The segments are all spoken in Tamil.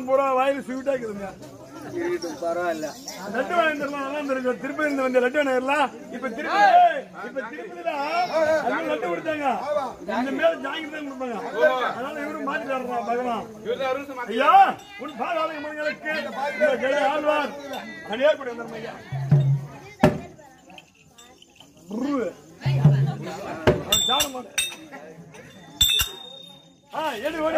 எல்லாம் பூரா வாயில் ஸ்வீட்டா இருக்குதுங்க. பரவாயில்ல. லட்டு வாங்கிடலாம், நல்லா இருந்திருக்கு. திருப்பதி இருந்து வந்து லட்டு வாங்கிடலாம். இப்ப திருப்பதில லட்டு கொடுத்தாங்க, இந்த மேல ஜாங்கிட்டு தான் கொடுப்பாங்க. அதனால இவரும் மாற்றி வர்றான் பகவான். ஐயா உன் பாதாள மங்களுக்கு ஆழ்வார் அடியா கூட வந்துடும் ஐயா. சாட மாட்டேன். எடு ஓடு.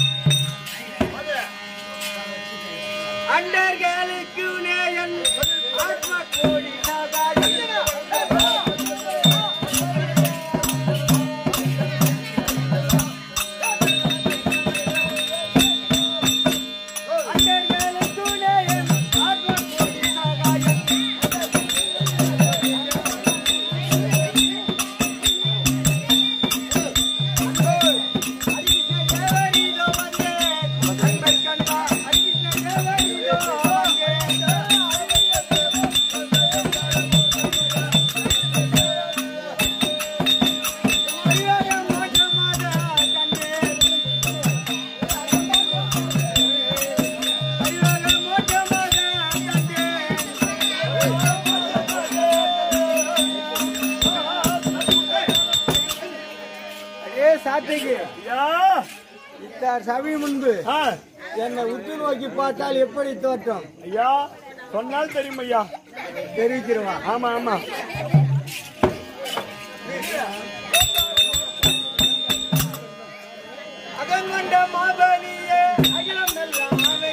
அண்டர்களுக்கு நேயன் ஆத்மா கோடி சாகாடி சபை முன்பு என்னை உற்று நோக்கி பார்த்தால் எப்படி தோற்றம்? ஐயா சொன்னால் தெரியும் ஐயா. தெரிவிக்கிறவா? ஆமா ஆமா. அகங்கொண்ட மாதனியே அகிலம் எல்லாம்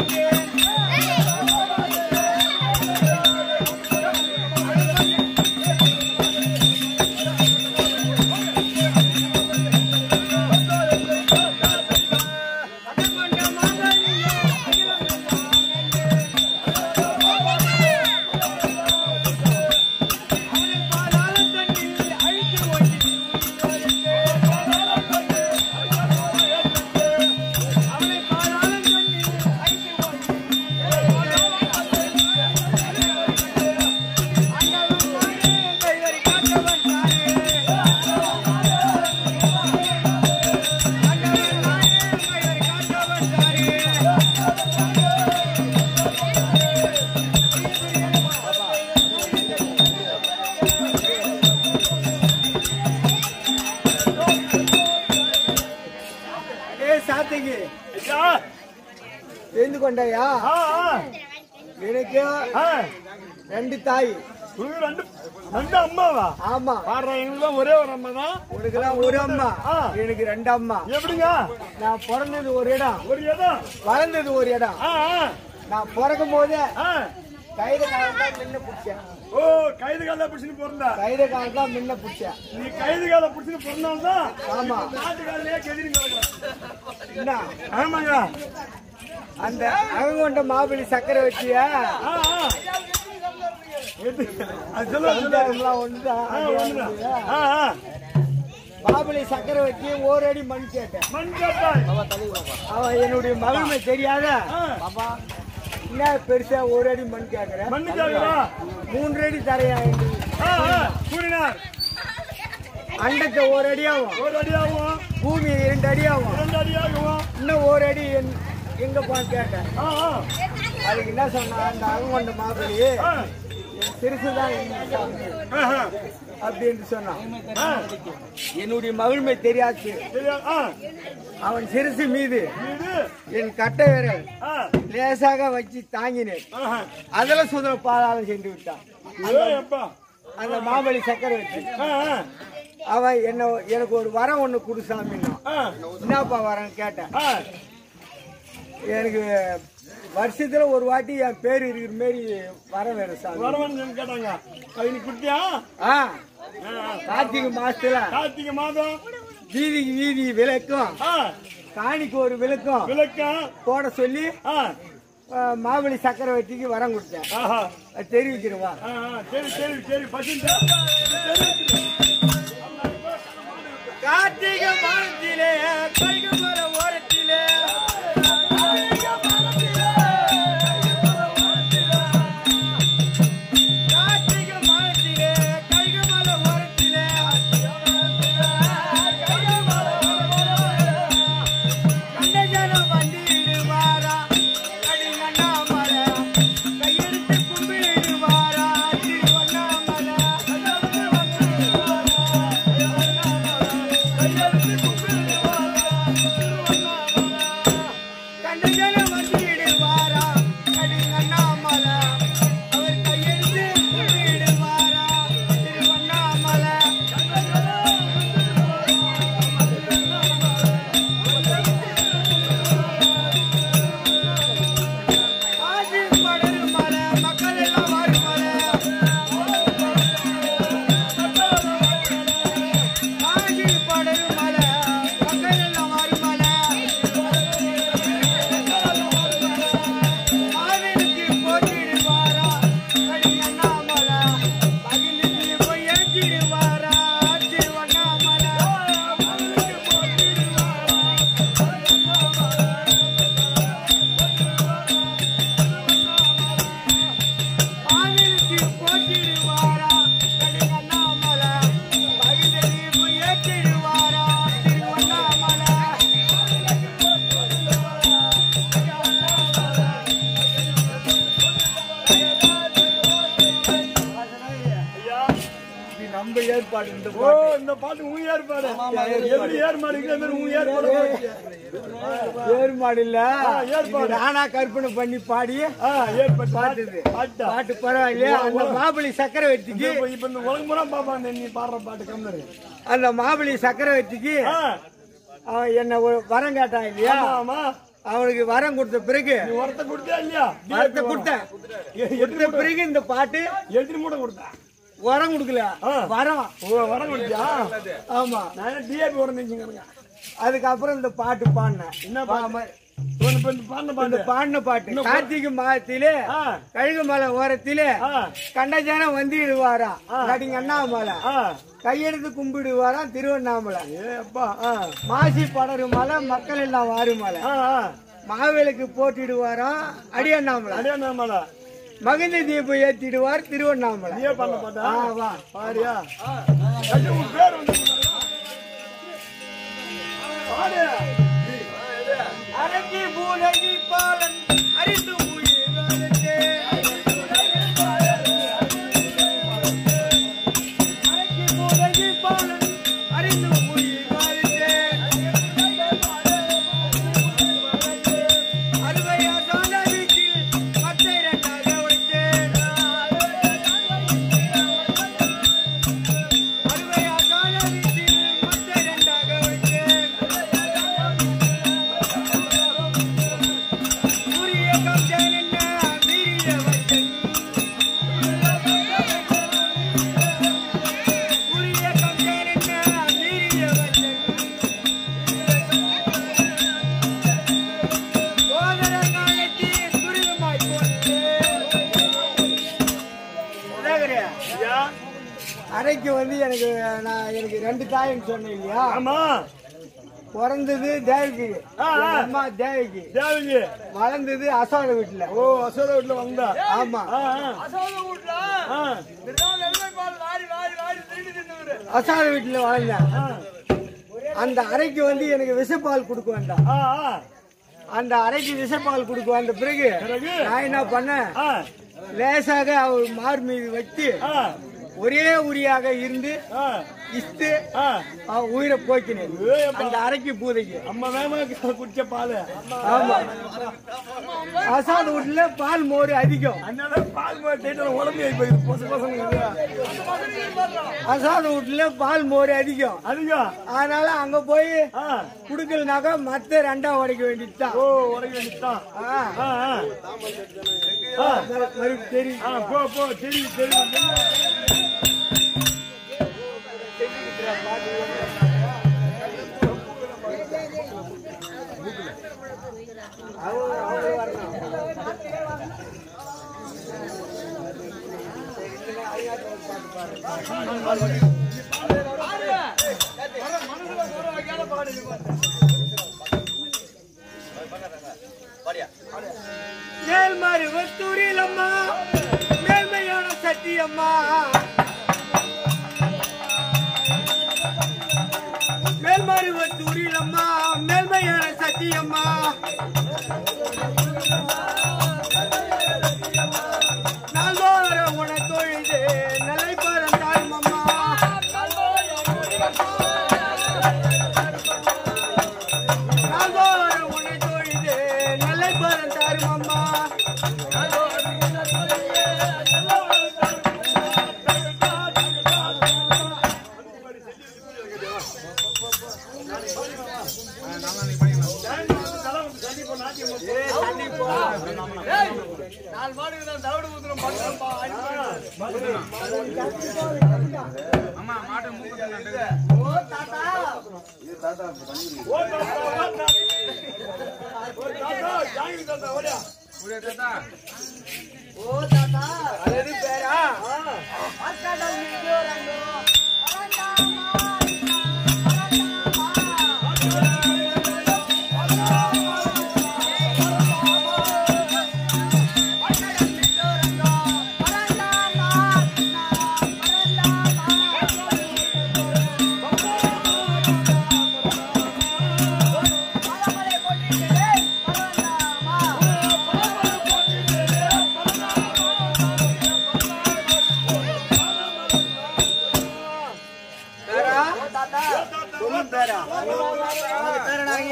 தெரிந்து கொண்டாயா? எனக்கு ரெண்டு தாய். ரெண்டு அம்மாவா? ஆமா. எங்களுக்கு ஒரே ஒரு அம்மா தான். உனக்குலாம் ஒரு அம்மா, எனக்கு ரெண்டு அம்மா. எப்படிங்க? நான் பிறந்தது ஒரு இடம், வளர்ந்தது ஒரு இடம். நான் பிறக்கும் போது கைது காலம் தான் முன்ன பிடிச்சேன். ஓ, கைது காலம் பிடிச்சிட்டு பிறந்தா? கைது காலம் தான் முன்ன பிடிச்சேன். நீ கைது காலம் பிடிச்சிட்டு பிறந்தால்தான். ஆமா. நாட்டுக்காரே கெதிரிங்க. என்ன? ஆமாங்க. அந்த அகங்கொண்ட மாப்பிள்ளை சக்கரை வச்சியா? மாப்பிள்ளை சக்கரை வச்சு ஒரு அடி மண் கேட்டேன். அவன் என்னுடைய மகிமை தெரியாத என்ன பெருசா ஒரு அடி மண் கேட்கிறேன். 3 அடி தரையா கூறினார். அண்டத்தை ஒரு அடி ஆகும், பூமி 2 அடி ஆகும், இன்னும் ஒரு அடி எங்கப்பான்னு கேட்டேன். அதுக்கு என்ன சொன்னா, அந்த அகங்கொண்ட மாப்பிள்ளையே சிறுசுதான் அப்படின்னு சொன்னான். என்னுடைய மகிழ்மை தெரியாது. அவன் சிறுசு மீது என் கட்டை விரல் லேசாக வச்சு தாங்கினேன். அதெல்லாம் சுதர பாதாளம் சென்று விட்டான். அந்த மாமல்லி சக்கரை வச்சு அவன் எனக்கு ஒரு வரம் ஒண்ணு குடுசாமின்னா. என்னப்பா வரம் கேட்டேன். எனக்கு வருஷத்துல ஒரு வாட்டி என் பேரு இருக்கிற மாரி வரம் வேணும் சாமி. வரவன் கேட்டாங்க. குட்டியா? கார்த்திகை மாசத்துல, கார்த்திகை மாதம் வீதிக்கு வீதி விளக்கும், காணிக்கு ஒரு விளக்கும் போட சொல்லி மாவளி சக்கரை வட்டிக்கு வரம் கொடுத்தேன். தெரிவிக்கிறவா? சரி சரி சரி. கார்த்திகை மாதத்திலே கைகுமர ஓரத்திலே ஏற்பாடு இந்த ஓ இந்த பாட்டு உங்க ஏற்பாடு எப்படி ஏற்பாடு இதே மாதிரி உங்க ஏற்பாடு ஏற்பாடு இல்ல ஏற்பாடு நானா கற்பனை பண்ணி பாடி ஏற்பாடு பாட்டுது பாட்டா பாட்டு பரவாயில்லையா அந்த மாப்பிளி சக்கரவர்த்திக்கு இப்ப இந்த உலகம் பூரா பாப்பாங்க நீ பாடுற பாட்டு கம்மரு அந்த மாப்பிளி சக்கரவர்த்திக்கு அவன் என்ன வரம் கேட்டான் இல்லையா ஆமா அவனுக்கு வரம் கொடுத்த பிறகு நீ வரத்தை கொடுத்தியா இல்லையா வரத்தை கொடுத்தேன் கொடுத்த பிறகு இந்த பாட்டு எத்தனை மூட்டை கொடுத்தா வரம் கொடுக்கல வரம் வரம் கொடுத்தியா ஆமா நான் டிஏபி வரம் நினைச்சுங்க அதுக்கப்புறம் இந்த பாட்டு பாடினேன் என்ன பாடின பாட்டு கார்த்திகை மாதத்திலே கழுகுமலை ஓரத்திலே கண்டஜான வந்திடுவாரா கடிங்க அண்ணாமலை கையெடுத்து கும்பிடுவாராம் திருவண்ணாமலை மாசி படரு மலை மக்கள் எல்லாம் வாருமலை மாவேலுக்கு போட்டிடுவாராம் அடியண்ணாமலை மகிந்த தீபம் ஏத்திடுவார் திருவண்ணாமலை அரக்கி பூலகி பாலன் அறிந்து அரைக்கு வந்து எனக்கு ரெண்டு தாயின்னு சொன்னேன் இல்லையா ஆமா பிறந்தது தேவிக்கு அம்மா தேவிக்கு வளர்ந்தது அசோக வீட்டுல அசோக வீட்டுல வந்தா ஆமா அசோக வீட்டுல வளர்ந்தேன் அந்த அறைக்கு வந்து எனக்கு விஷப்பால் கொடுக்க வேண்டாம் அந்த அறைக்கு விஷப்பால் கொடுக்க வந்த பிறகு நான் என்ன பண்ணேன் லேசாக அவர் மார் மீது வச்சு ஒரே உரியாக இருந்து இஸ்து உயிரை போக்கினேன் அந்த அரைக்கு பூதைக்கு அம்மா வேமா குடிச்ச பால் ஆமா அசாத வீட்டுல பால் மோர் அதிகம் அதனால பால் மோர் உடம்பு அசாத வீட்டுல பால் மோர் அதிகம் அதனால அங்க போய் குடுக்கலனாக்கா மத்த ரெண்டா உடைக்க வேண்டியதுதான் உடைக்க வேண்டியதுதான் தெரியும் போ தெரியும் மேல்மாறு வத்தூரில் அம்மா மேல்மையான சத்தியம்மா மேல்மாறு வத்தூரில் அம்மா மேல்மையான சத்தியம்மா நாள்தோற உன தொழுது நிலை பறந்தாள் அம்மா நாள்தோற உன தொழுது நிலை பறந்தாள் அம்மா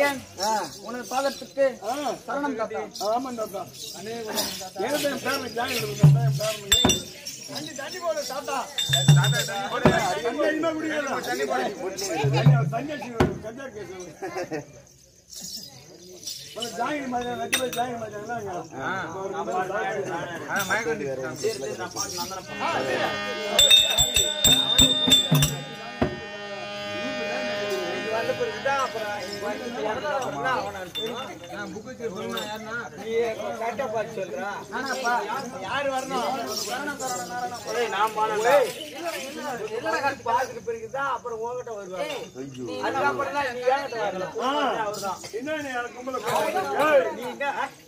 அடியேன் உனது பாதத்துக்கு சரணம் தாத்தா. ஆமாம் தாத்தா. எனக்கு என் பேரனை ஜாயின் கொடுங்க. என் பேரனை தண்ணி போடு தாத்தா. தண்ணி என்ன குடிக்கிறா? தண்ணி கஞ்சா கேஸ் ஜாயின் மாதிரி வெட்டி போய் ஜாயின் மாதிரி யாரு வரணும்? பிறகுதான் அப்புறம் உங்ககிட்ட வருவாங்க. அதுக்கப்புறம் தான் நீ ஏங்கிட்ட வரலாம். அவர்தான் என்ன கும்பல நீங்க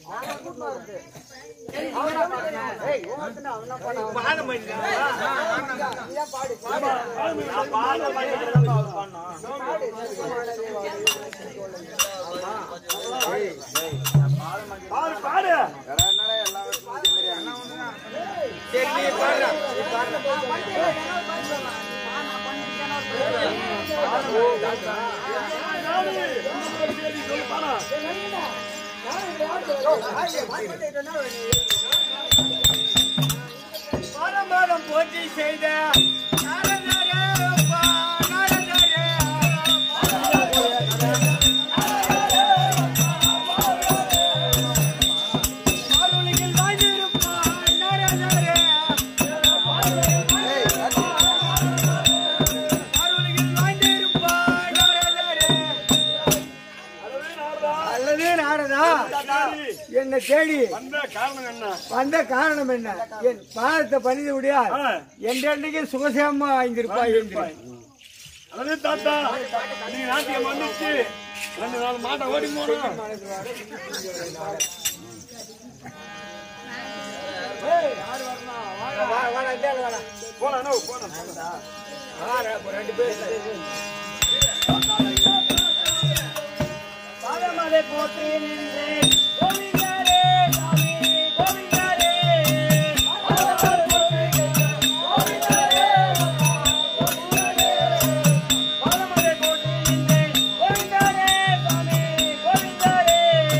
பாரம் போட்டி செய்த என்னை தேடி வந்த காரணம் என்ன? என் பாதத்தை பணிந்து விடியால் என்றைக்கு சுகசேமா வாங்கியிருப்பாய் என்று. அதாவது தாத்தா நீ நாட்டியம் வந்துச்சு 2 நாள் மாட்டை ஓடி போனோம். பாதமலை போற்றி நின்றேன் கோவிந்தாரே சாமி கோவிந்தாரே பாதமலை போற்றி நின்றேன் கோவிந்தாரே சாமி கோவிந்தாரே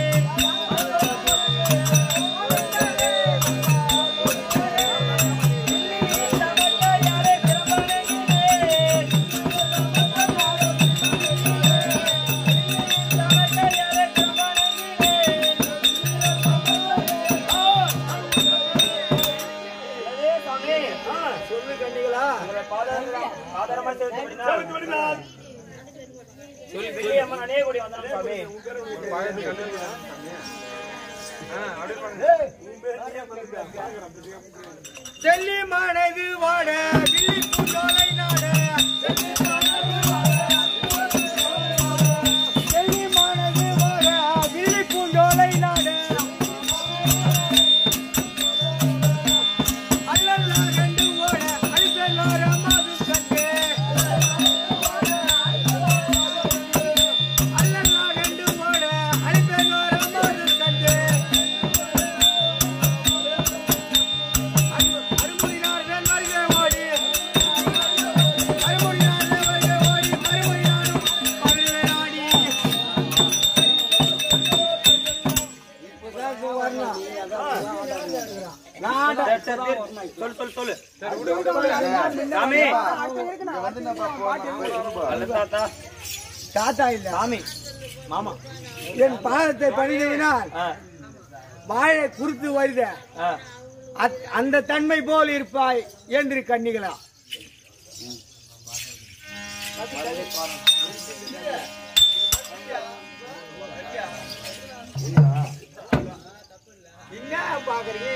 செல்லி மனது வாட வில்லி பூஞ்சோலை நாட செல்லி மனது வாட வில்லி பூஞ்சோலை நாட அல்லல்லா கண்டு ஓட அழிப்பெல்லார மாது கண்டு அல்லல்லா கண்டு ஓட அழிப்பெல்லார மாது கண்டு அருமுடினார்கள் வருகை ஓடி அருமுடினார்கள் வருகை ஓடி மறுமுடினாரும் பருவனாடி சொல்லு சாமி தாத்தா இல்ல சாமி மாமா என் பாதத்தை பணிந்ததினால் வாழை குறுத்து வருத அந்த தன்மை போல் இருப்பாய் என்று கண்ணிகளா என்ன பாக்குறீங்க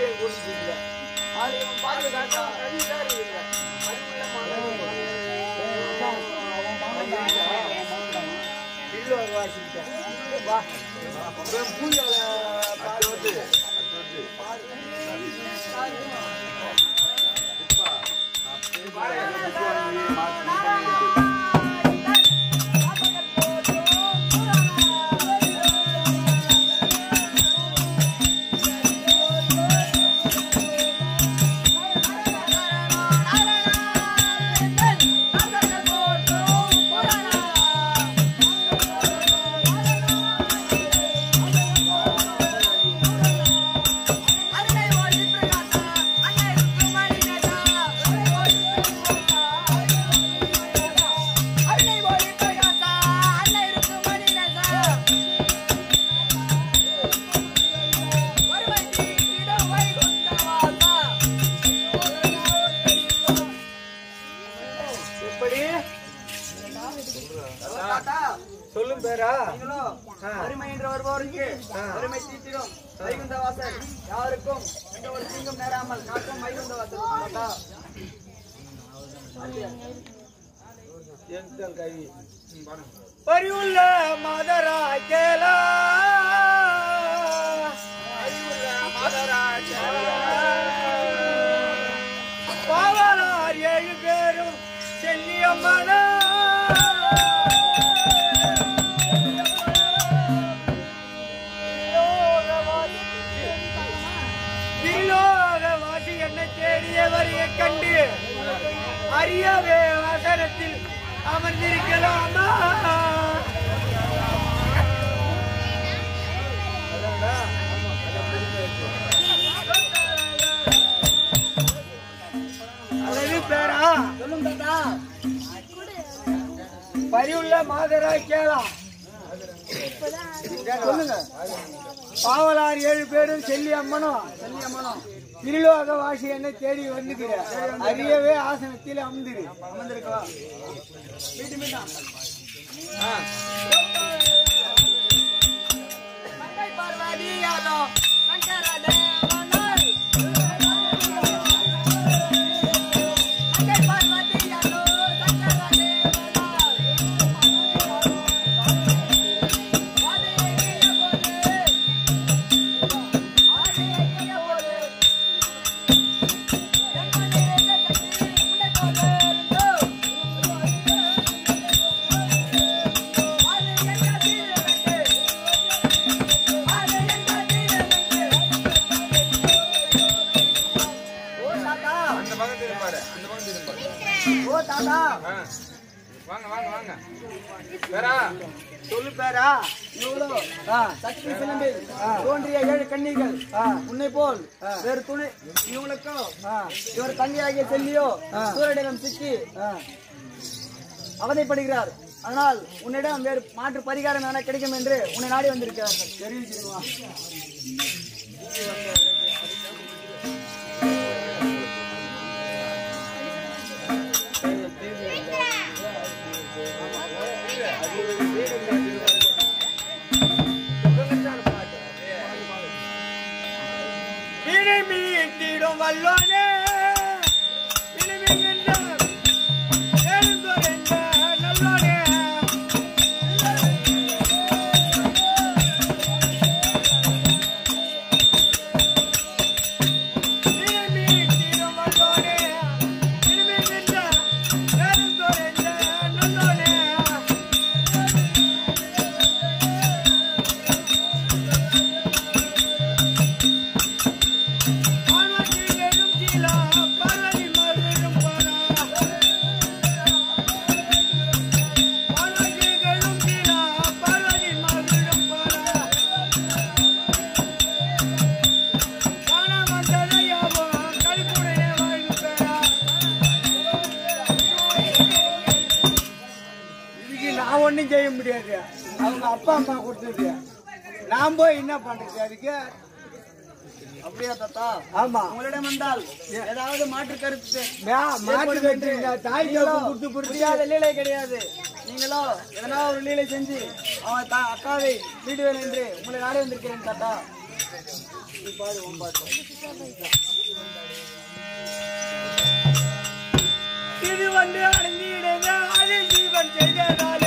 சொல்லும் பேரா அருமை என்று வருபவருக்கு அருமை தீட்டிடும் வைகுந்த வாசல் யாருக்கும் எந்த ஒரு தீங்கும் நேராமல் காக்கும் வைகுந்த வாசல். பரிவுள்ள மாதரா கேலா பாவலார் 7 பேரும் செல்லியம்மனா திருலோகவாசி என்னை தேடியவரையை கண்டு அறியவே வசனத்தில் அமர்ந்திருக்கலாமா? பேரா சொல்லும் தாத்தா. பரிவுள்ள மாதரா கேளா சொல்லுங்க. பாவலார் 7 பேரும் செல்லி அம்மனும் திருலோக வாசி என்னை தேடி வந்துக்கிற அறியவே ஆசனத்தில் அமர்ந்திரு. அமர்ந்திருக்கவா வீட்டு மீட்டா பார்வதி யாதோ சங்கர சொல்லு பேரா. சக்தி சிலம்பில் தோன்றிய 7 கன்னிகள் உன்னை போல் வேறு துணை இவங்களுக்கும் இவர் தங்கையாகிய செல்லியோ சூரனிடம் சிக்கி அவதைப்படுகிறார். ஆனால் உன்னிடம் வேறு மாற்று பரிகாரம் என கிடைக்கும் என்று உன்னை நாடி வந்திருக்கிறார்கள். தெரிவிச்சிருவா. மீட்டிடும் வல்லோனே நல்லோனே ஒண்ணும் செய்ய முடியாது. அவங்க அப்பா அம்மா கொடுத்தது. நான் போய் என்ன பண்றது அதுக்கு? அப்படியா தாத்தா? ஆமா. உங்களிடம் வந்தால் ஏதாவது மாற்று கருத்து தாய் கொடுத்து புரியாத லீலை கிடையாது. நீங்களோ எதனா ஒரு லீலை செஞ்சு அவன் அக்காவை வீடுவேன் என்று உங்களை நாடி வந்திருக்கிறேன் தாத்தா. இது வந்து அடங்கிடுங்க அது ஜீவன் செய்ததாலே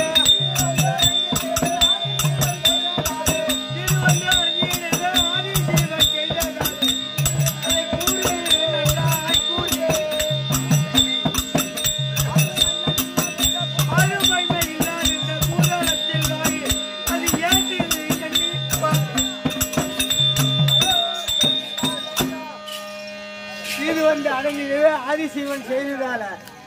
ஆதிசிவன் செய்ததால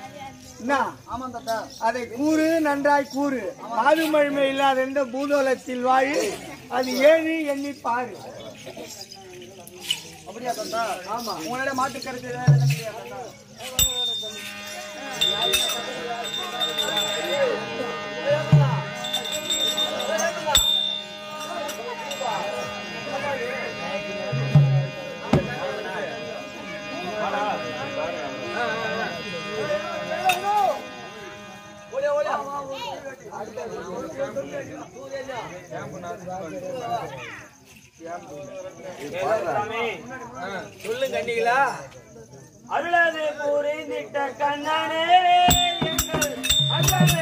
அதை கூறு நன்றாய் கூறு. மாதுமழ்மை இல்லாத எந்த பூதோலத்தில் வாழி அது ஏழு எண்ணி பாரு. அப்படியா தாத்தா? ஆமா. உங்களோட மாற்று கருத்து சொல்லு கண்டிகளா அருளாது புரிந்திட்ட கண்ணனே எங்கள் அண்ணனே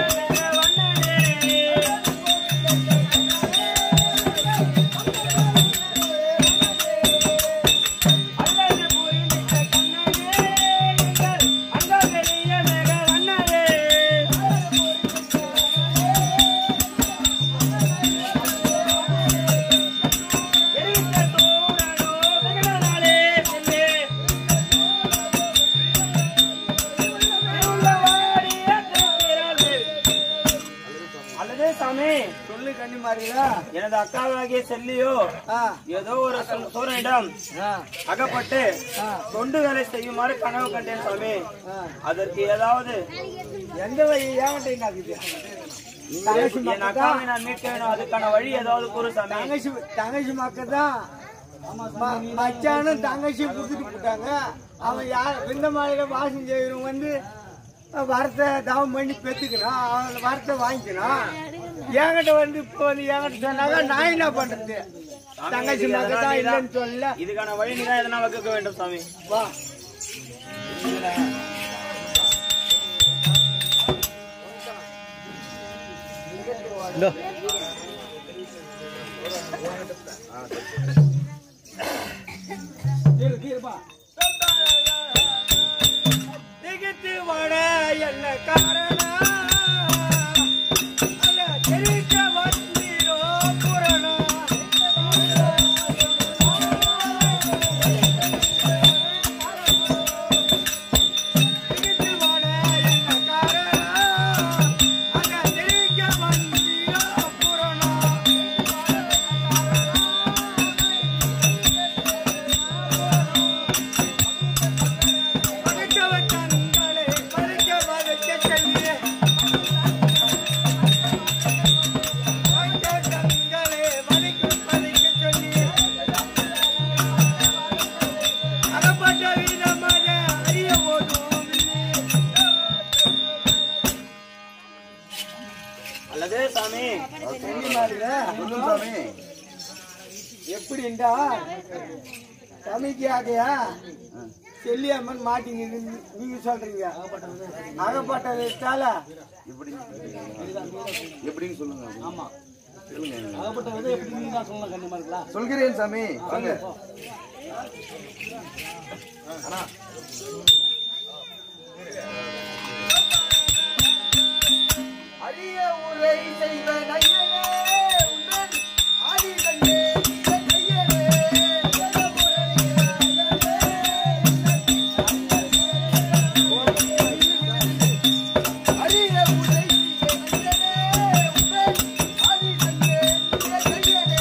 சொல்லு கண்ணி மாறியா எனது அக்காவாகிய செல்லியோ ஏதோ ஒரு சூரனிடம் அகப்பட்டு தொண்டு வேலை செய்யுமாறு கனவு கண்டேன் சாமி. அதற்கு ஏதாவது எந்த வழி ஏன்ட்டீங்க என் அக்காவை நான் மீட்க வேணும். அதுக்கான வழி ஏதாவது கூறு சாமி. தங்கச்சி மக்கள் தான் மச்சானும் தங்கச்சி புதுட்டு போட்டாங்க. அவன் யார் இந்த மாதிரி வாசம் செய்யறவங்க வந்து வரத்தை தவம் பண்ணி பெத்துக்கணும். அவன் வரத்தை வாங்கிக்கணும். என்கிட்ட வந்து இப்போ வந்து என்கிட்ட சொன்னாங்க நான் என்ன பண்றது? தங்கச்சி மக்கள் தான் இல்லைன்னு சொல்லல. இதுக்கான வழி நீதான் எதனா வகுக்க வேண்டும் சாமி. வா திகித்து வட என்ன காரணம் தெரிவிக்க வந்தீரோ புரணம் திகித்து வட என்ன காரணம் அங்க தெரிவிக்க வந்தீரோ புரணம் பறிக்கவ கண்களை பறிக்க வதைக்க சொல்லிய கண்களை பறிக்க சொல்லிய அகப்பட்ட வீரமாக அறிய போதும் அல்லது சாமி எப்படிண்டா சமைக்காதையா செல்லியம்மன் மாட்டீங்க நீங்க சொல்றீங்க அகப்பட்டது எப்படின்னு சொல்லுங்க. ஆமா சொல்லுங்க. அகப்பட்டது எப்படி நீங்க தான் சொல்லலாம் கண்டிப்பா இருக்கலாம். சொல்கிறேன் சாமி. வாங்க. அரிய உரை செய்த நையனே உன்னன் ஆதி தங்கே நையனே அரிய உரை செய்த நையனே உன்னன் ஆதி தங்கே நையனே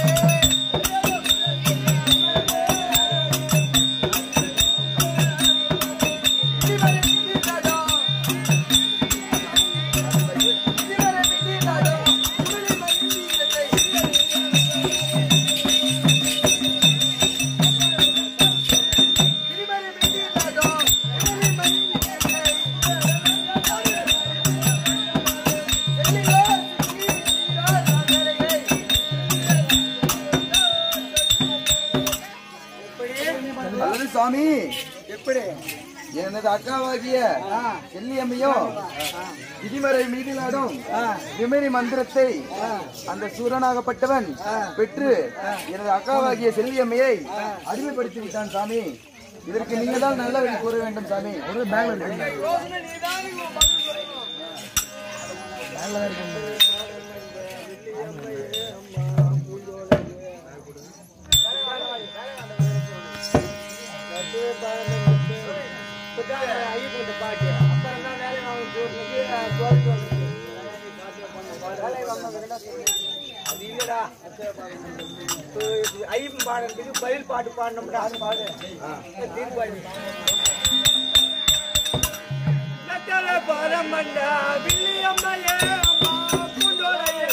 அல்லது சாமி, எப்படி எனது அக்காவாகிய செல்லியம்மையும் விதிமறை மீதிலாடும் விமரி மந்திரத்தை அந்த சூரனாகப்பட்டவன் பெற்று எனது அக்காவாகிய செல்லியம்மையை அடிமைப்படுத்தி விட்டான் சாமி. இதற்கு நீங்க தான் நல்ல வழி கூற வேண்டும் சாமி. ஒரு பேங்க்ல பாட்டு அப்புறம் என்ன வேலை அது இல்லடா ஐயம் பாடுறதுக்கு பயில் பாட்டு பாடணும்டா. அது பாடு தீர்ப்பாடு பரமண்டா வில்லியம்மையே அம்மா பூண்டோரையே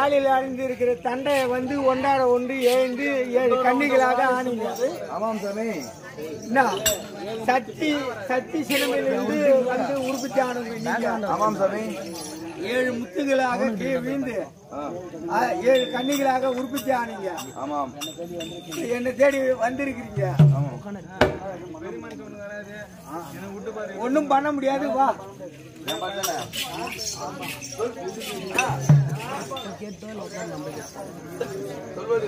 காலில் அணிந்து இருக்கிற தண்டையை வந்து ஒன்றாட ஒன்று எழுந்து 7 கன்னிகளாக ஆனீங்க. ஆமாம் சாமி. என்ன சக்தி சிலம்பிலிருந்து வந்து உற்பத்தி ஆனவங்க. ஆமாம் சாமி. 7 முத்துகளாக வீழ்ந்து 7 கன்னிகளாக உற்பத்தி ஆனீங்க. ஆமாம். என்ன தேடி வந்திருக்கிறீங்க. ஒன்னும் பண்ண முடியாது. வா சொல்வது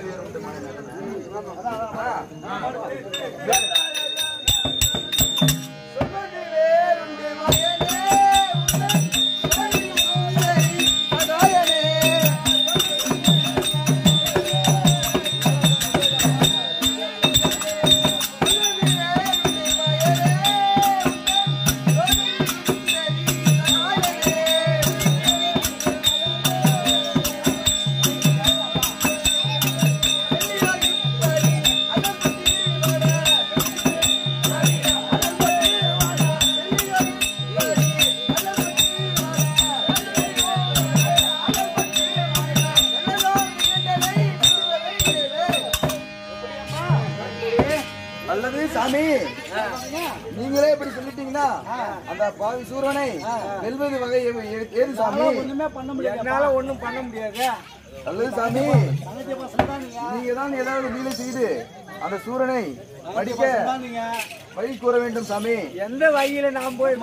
அல்லது சாமி, நீங்களே இப்படி சொல்லிட்டீங்கன்னா அந்த பாவி சூரனை வெல்வது வகை ஏது சாமி? ஒண்ணுமே பண்ண முடியாது. என்னால ஒண்ணும் பண்ண முடியாது. அல்லது சாமி, நீங்க தான் ஏதாவது லீலை செய்து அந்த சூரனை படிக்க வழி கூற வேண்டும் சாமி. எந்த வகையில நான் போய்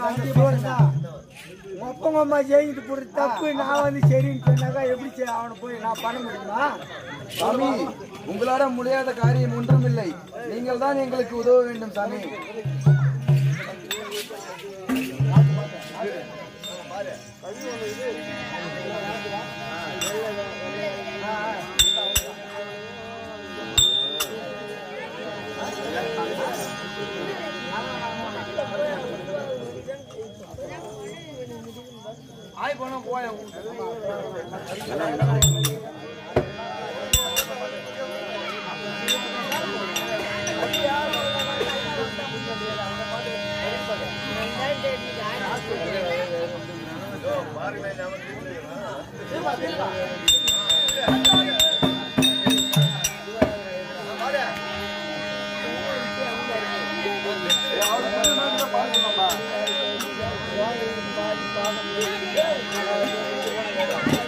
மொப்பமா ஜெயித்து போடுற தப்பு நான் வந்து சரின்னு சொன்னாக்கா எப்படி அவனை போய் நான் பண்ண முடியுமா? சாமி, உங்களால முடியாத காரியம் ஒன்றும் இல்லை. நீங்கள் தான் எங்களுக்கு உதவ வேண்டும் சாமி. ஆய் போனா போய பாருங்க